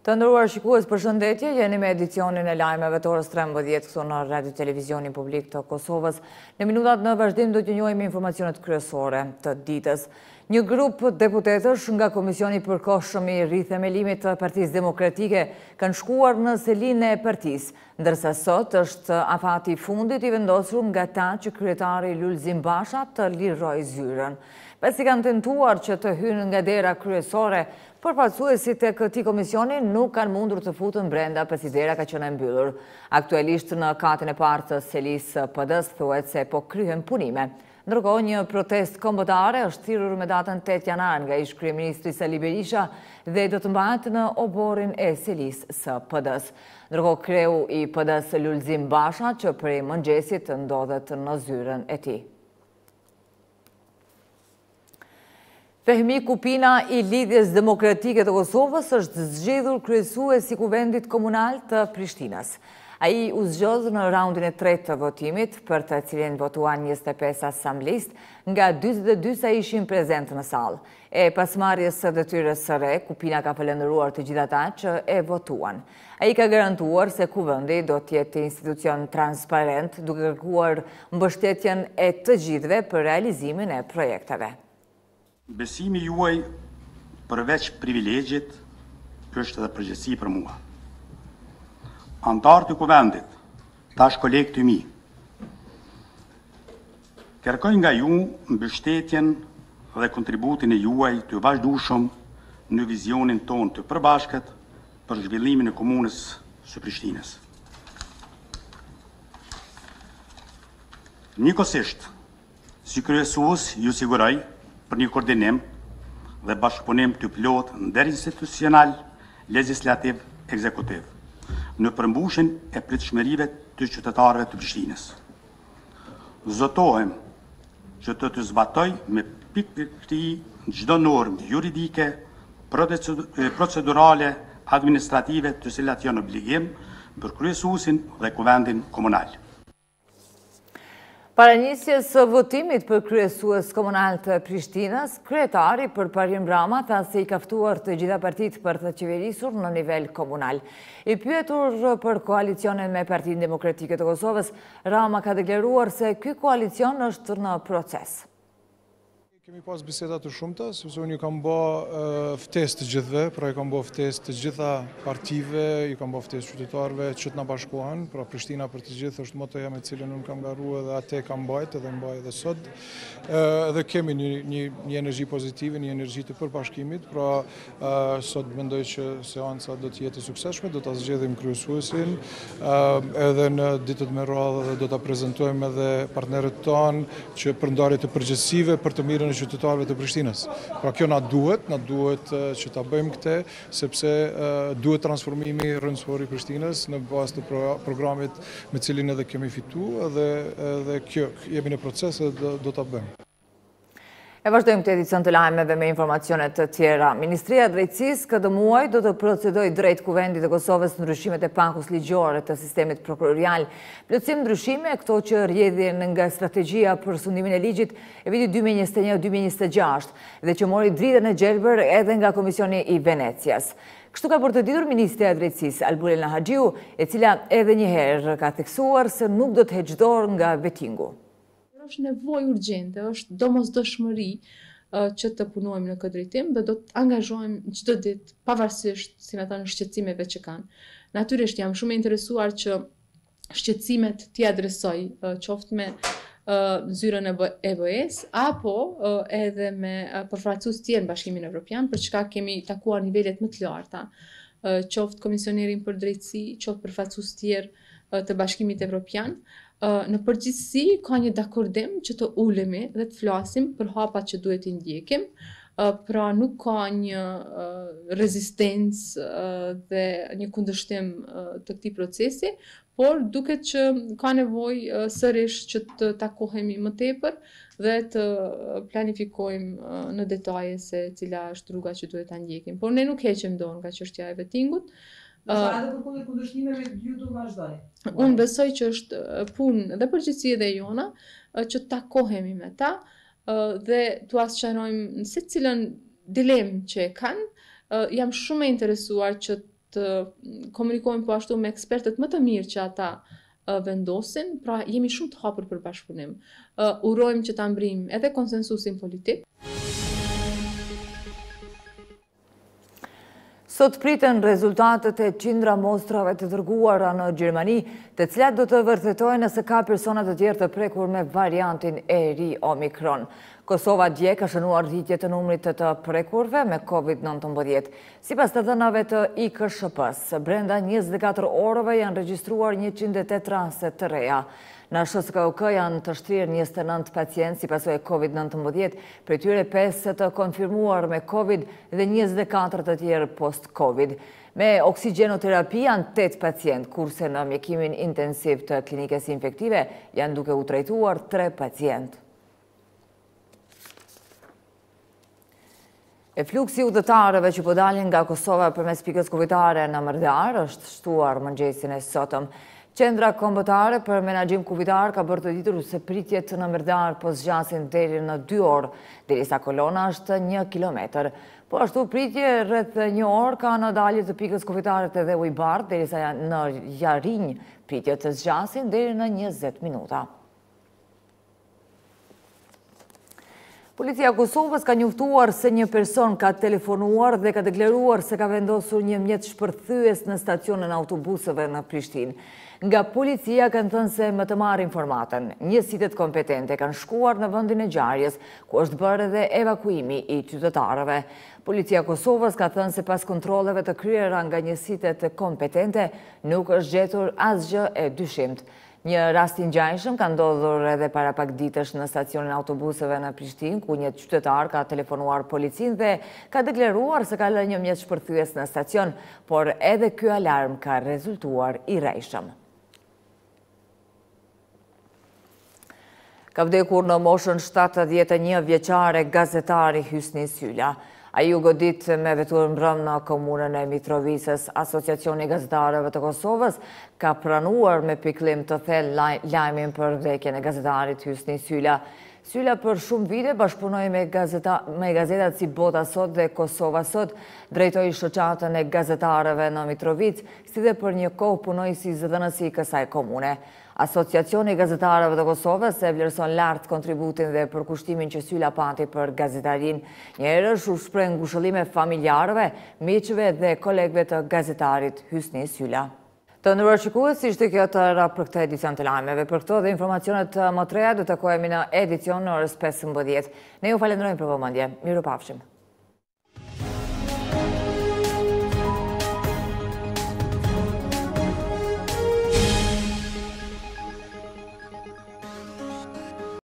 Të ndëruar shikues, përshëndetje, jeni me edicionin e lajmeve të orës 13 këtu në Radio Televizionin Publik të Kosovës. Në minutat në vazhdim do të njohim informacionet kryesore të ditës. Një grup deputetësh nga Komisioni Përkohshëm i Rithemelimit të Partisë Demokratike kanë shkuar në selinë e partisë, ndërsa sot është afati i fundit i vendosur nga ta që kryetari Lulzim Basha të lirojë zyrën. Pasi kanë tentuar që të hynë nga dera kryesore, përfaqësuesit e këtij komisioni nuk kanë mundur të futen brenda pasi dera ka qenë e mbyllur. Aktualisht në katin e parë të selisë PD-s thuhet se po kryhen punime. Ndërkohë, një protestë kombëtare është thirrur me datën 8 janar nga ish-kryeministri Sali Berisha dhe do të mbahet në oborrin e selisë së PD-s. Ndërkohë, kreu i PD-s Lulzim Basha, që prej mëngjesit ndodhet në zyrën e tij. Fehmi Kupina i Lidhjes Demokratike të Kosovës është zgjedhur kryesues i Kuvendit Komunal të Prishtinës. Ai u zgjodh në raundin e tretë të votimit, për të cilin votuan 25 asamblist nga 42 sa ishin prezent në sallë. E pasmarrjes së detyrës së re, Kupina ka falendëruar të gjithë ata që e votuan. Ai ka garantuar se kuvendi do të jetë institucion transparent, duke kërkuar mbështetjen e të gjithëve për realizimin e projekteve. Besimi juaj përveç privilegjit është edhe përgjegjësi për mua. Antarët e kuvendit, tash kolegë të mi, kërkoj nga ju mbështetjen dhe kontributin e juaj të vazhdueshëm në vizionin ton të përbashkët për zhvillimin e komunës së Prishtinës. Njëkohësisht, si kryesues ju siguroj për një koordinim dhe bashkëpunim të plotë nderinstitucional, legislativ, ekzekutiv, në përmbushjen e pritshmërive të qytetarëve të Prishtinës. Zotohem që të zbatoj me pikërisht çdo normë juridike, procedurale, administrative të cilat janë obligim për kryesuesin dhe kuvendin komunal. Paranisjes së votimit për kryesues komunal të Prishtinës, kryetari Parim Rama tha se i ka ftuar të gjitha partitë për të qeverisur në nivel komunal. I pyetur për koalicionin me Partinë Demokratike të Kosovës, Rama ka deklaruar se ky koalicion është në proces. Kemi pas biseda të shumta, sepse unë i kam bë ftesë të gjithëve, pra i kam bë ftesë të gjitha partive, i kam bë ftesë qytetarëve që të na bashkohen, pra Prishtina për të gjithë është motoja me cilën unë kam garruar dhe atë kam mbajt edhe mbaj edhe sot. Dhe kemi një energji pozitive, një energji të përbashkimit, pra sot mendoj që seanca do të jetë e suksesshme, do ta zgjedhim kryesuesin, edhe në ditët me radhë do ta prezantojmë edhe partnerët tanë që për ndarje të përgjegjësive për të mirën e qytetarëve të Prishtinës. Pra kjo na duhet që ta bëjmë këtë, sepse duhet transformimi rrëndësor i Prishtinës në bazë të programit me cilin edhe kemi fituar dhe kjo jemi në proces dhe do ta bëjmë. E vazhdojmë të edicion të lajmeve me informacionet të tjera. Ministria e Drejtësisë këtë muaj do të procedoj drejt Kuvendit të Kosovës ndryshimet e pakus ligjore të sistemit prokurorial. Plotësim ndryshime këto që rrjedhin nga strategjia për sundimin e ligjit e vitit 2021-2026 dhe që mori dritën e gjelbër edhe nga Komisioni i Venecias. Kështu ka për të ditur Ministria e Drejtësisë Albulena Haxhiu, e cila edhe një herë ka theksuar se nuk do të heqë dorë nga vetingu. Është nevojë urgjente, është domosdoshmëri që të punojmë në këtë drejtim dhe do të angazhohem çdo ditë pavarësisht si me thënë shqetësimeve që kanë. Natyrisht jam shumë e interesuar që shqetësimet t'i adresoj qoftë me zyrën e BE-s apo edhe me përfaqësues tjerë në Bashkimin Evropian, për çka kemi takuar nivelet më të larta, qoftë komisionerin për drejtësi, qoftë përfaqësues tjerë të Bashkimit Evropian. Në përgjithësi ka një dakordim që të ulemi dhe të flasim për hapat që duhet i ndjekim, pra nuk ka një rezistencë dhe një kundërshtim të këtij procesi, por duket që ka nevojë sërish që të takohemi më tepër dhe të planifikojmë në detaje se cila është rruga që duhet ta ndjekim. Por ne nuk heqim dorë nga çështja e vettingut. Edhe për kundërshtimeve ju do vazhdoj. Unë besoj që është punë dhe përgjegjësi edhe jona që takohemi me ta dhe t'u sqarojmë në secilën dilemë që e kanë. Jam shumë e interesuar që të komunikojmë po ashtu me ekspertët më të mirë që ata vendosin, pra jemi shumë të hapur për bashkëpunim. Urojmë që ta mbrim edhe konsensusin politik. Sot priten rezultatet e qindra mostrave të dërguara në Gjermani, të cilat do të vërtetojnë nëse ka persona të tjerë të prekur me variantin e ri Omikron. Kosova dje ka shënuar rritje të numrit të prekurve me COVID-19. Sipas të dhënave të IKSHP-s, brenda 24 orëve janë regjistruar 108 raste të reja. Në SHSKUK janë të shtrirë 29 pacientë si pasojë e COVID-19, prej tyre 5 të konfirmuar me COVID dhe 24 të tjerë post-COVID. Me oksigjenoterapi janë 8 pacientë, kurse në mjekimin intensiv të klinikës infektive janë duke u trajtuar 3 pacientë. E fluksi udhëtarëve që po dalin nga Kosova përmes pikës kuvitare në Mërdar është shtuar mëngjesin e sotëm. Qendra kombëtare për menaxhim kuvitar ka bërë të ditur se pritjet në Mërdar po zgjasin deri në 2 orë, derisa kolona është 1 kilometër. Po ashtu pritje rreth 1 orë ka në dalje të pikës kuvitare të dhe Ujbardh, derisa në Jarinj pritjet të zgjasin deri në 20 minuta. Policia e Kosovës ka njoftuar se një person ka telefonuar dhe ka deklaruar se ka vendosur një mjet shpërthyes në stacionin autobuseve në Prishtinë. Nga policia kanë thënë se më të marrë informatën, njësitet kompetente kanë shkuar në vendin e ngjarjes, ku është bërë edhe evakuimi i qytetarëve. Policia e Kosovës ka thënë se pas kontrolleve të kryera nga njësitet kompetente, nuk është gjetur asgjë e dyshimt. Një rast i ngjajshëm ka ndodhur edhe para pak ditësh në stacionin autobuseve në Prishtinë, ku një qytetar ka telefonuar policinë dhe ka deklaruar se ka lënë një mjet shpërthyes në stacion, por edhe ky alarm ka rezultuar i rrejshëm. Ka vdekur në moshën 71 vjeçare gazetari Hysni Sylla. Ai u godit me vetur mbrëm në komunën e Mitrovicës. Asociacioni i gazetarëve të Kosovës ka pranuar me pikëllim të thellë lajmin për vdekjen e gazetarit Hysni Sylla. Sylla për shumë vite bashkëpunoi me gazetat si Bota Sot dhe Kosova Sot, drejtoi shoqatën e gazetarëve në Mitrovicë, si dhe për një kohë punoi si zëdhënësi i kësaj komune. Asociacioni i gazetarëve të Kosovës e vlerëson lart kontributin dhe përkushtimin që Sylla pati për gazetarin. Njëherësh u shpreh ngushëllime familjarëve, miqve dhe kolegëve të gazetarit Hysni Sylla. Të nderuar shikues, ishte kjo të për këtë edicion të lajmeve. Për këto dhe informacionet më të reja do të takojemi në edicion në orës 15. Ne ju falenderojmë për vëmendje. Mirupafshim.